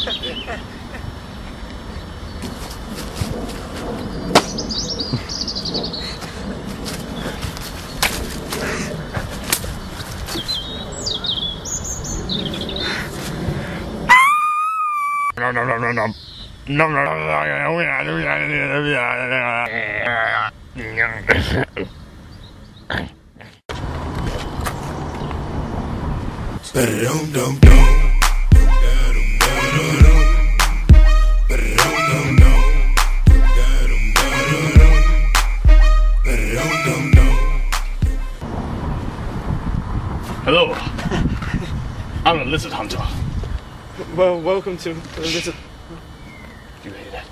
Hello, I'm a lizard hunter. Well, welcome to the lizard. You hear that?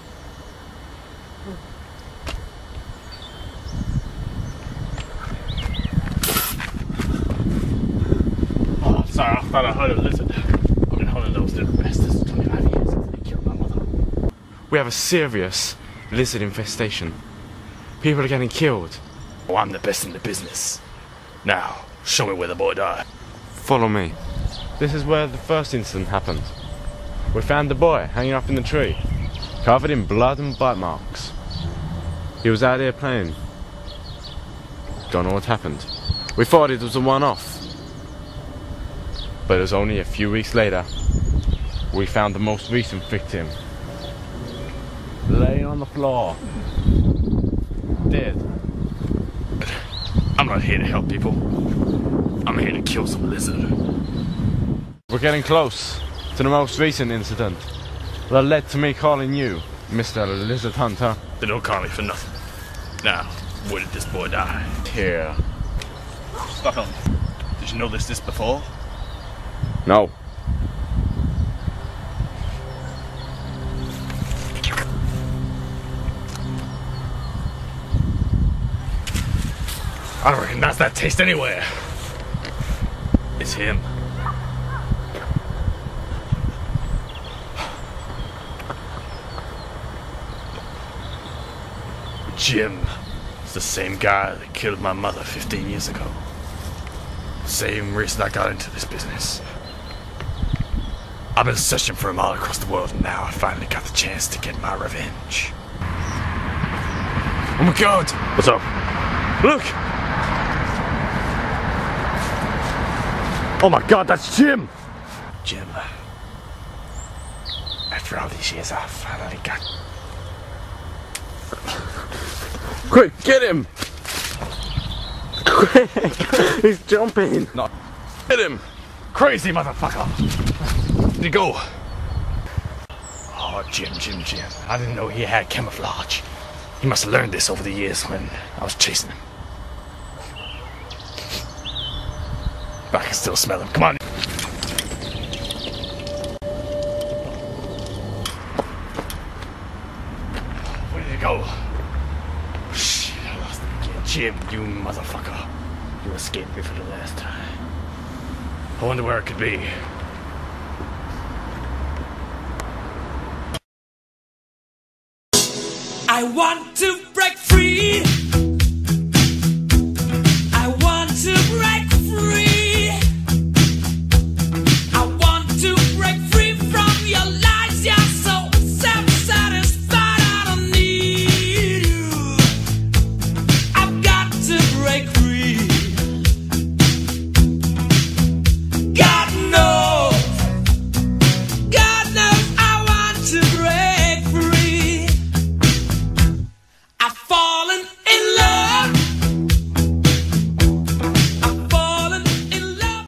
Oh, sorry, I thought I heard a lizard. I've been hunting those little bastards 25 years since they killed my mother. We have a serious lizard infestation. People are getting killed. Oh, I'm the best in the business. Now, show me where the boy died. Follow me. This is where the first incident happened. We found the boy hanging up in the tree, covered in blood and bite marks. He was out here playing. Don't know what happened. We thought it was a one-off. But it was only a few weeks later we found the most recent victim, laying on the floor, dead. I'm not here to help people. I'm here to kill some lizard. We're getting close to the most recent incident that led to me calling you Mr. Lizard Hunter. They don't call me for nothing. Now, where did this boy die? Here. Stockholm, did you notice this before? No. I don't recognize that taste anywhere. It's him. Jim. It's the same guy that killed my mother 15 years ago. Same reason I got into this business. I've been searching for him all across the world, and now I finally got the chance to get my revenge. Oh my God! What's up? Look! Oh my God, that's Jim! Jim. After all these years, I finally got... Quick, get him! Quick! He's jumping! No. Hit him! Crazy motherfucker! Where'd he go? Oh, Jim. I didn't know he had camouflage. He must have learned this over the years when I was chasing him. But I can still smell him. Come on. Where did he go? Shit, I lost him again. Jim, you motherfucker. You escaped me for the last time. I wonder where it could be. I want to break free.